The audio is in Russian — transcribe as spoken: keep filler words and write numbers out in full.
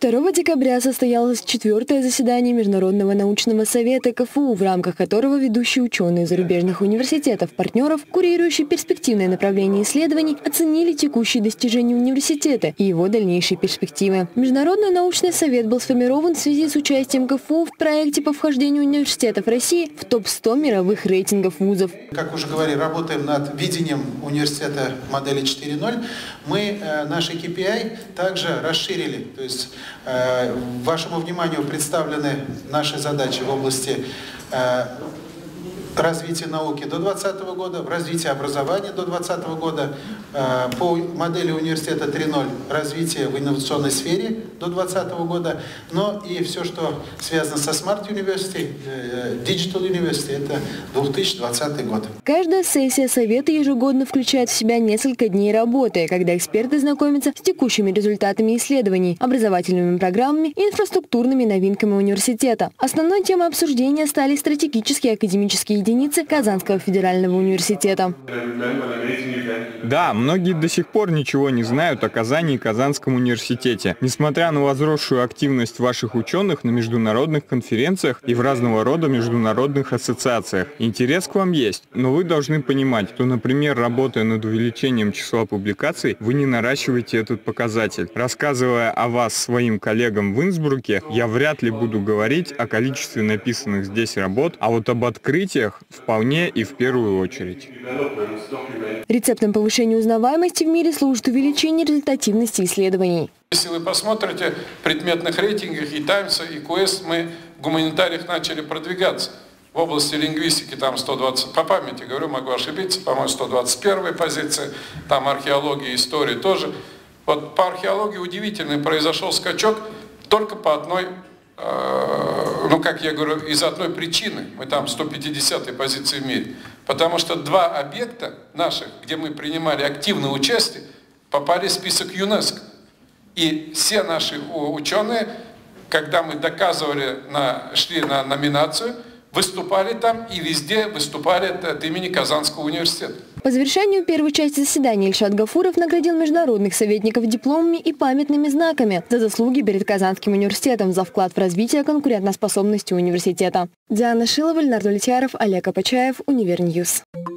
второго декабря состоялось четвертое заседание Международного научного совета КФУ, в рамках которого ведущие ученые зарубежных университетов-партнеров, курирующие перспективные направления исследований, оценили текущие достижения университета и его дальнейшие перспективы. Международный научный совет был сформирован в связи с участием КФУ в проекте по вхождению университетов России в топ сто мировых рейтингов вузов. Как уже говорили, работаем над видением университета модели четыре ноль. Мы э, наши кей пи ай также расширили. То есть э, вашему вниманию представлены наши задачи в области э, развития науки до две тысячи двадцатого года, в развитии образования до две тысячи двадцатого года, э, по модели университета три ноль развитие в инновационной сфере до две тысячи двадцатого года, но и все, что связано со Smart University, э, Digital University, это две тысячи двадцатый год. Каждая сессия совета ежегодно включает в себя несколько дней работы, когда эксперты знакомятся с текущими результатами исследований, образовательными программами и инфраструктурными новинками университета. Основной темой обсуждения стали стратегические академические единицы Казанского федерального университета. Да, многие до сих пор ничего не знают о Казани и Казанском университете. Несмотря на возросшую активность ваших ученых на международных конференциях и в разного рода международных ассоциациях, интерес к вам есть. Но вы должны понимать, что, например, работая над увеличением числа публикаций, вы не наращиваете этот показатель. Рассказывая о вас своим коллегам в Инсбруке, я вряд ли буду говорить о количестве написанных здесь работ, а вот об открытиях вполне и в первую очередь. Рецептом повышения узнаваемости в мире служит увеличение результативности исследований. Если вы посмотрите в предметных рейтингах и Таймса, и Quest, мы в гуманитариях начали продвигаться. В области лингвистики там сто двадцать, по памяти говорю, могу ошибиться, по-моему, сто двадцать первая позиция, там археология, история тоже. Вот по археологии удивительный произошел скачок только по одной, э, ну как я говорю, из одной причины. Мы там сто пятидесятой позиции в мире. Потому что два объекта наших, где мы принимали активное участие, попали в список ЮНЕСКО. И все наши ученые, когда мы доказывали, на, шли на номинацию, выступали там и везде выступали от, от имени Казанского университета. По завершению первой части заседания Ильшат Гафуров наградил международных советников дипломами и памятными знаками за заслуги перед Казанским университетом за вклад в развитие конкурентоспособности университета. Диана Шилова, Леонард Влетьяров, Олег Апачаев, Универньюз.